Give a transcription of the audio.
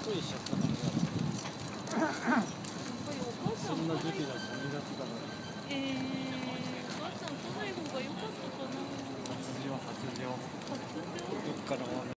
恋しちゃった感じだ。 やっぱりお母さんそんな時期だし2月だから。 お母さん来ない方が良かったかな。 発情。 発情どっから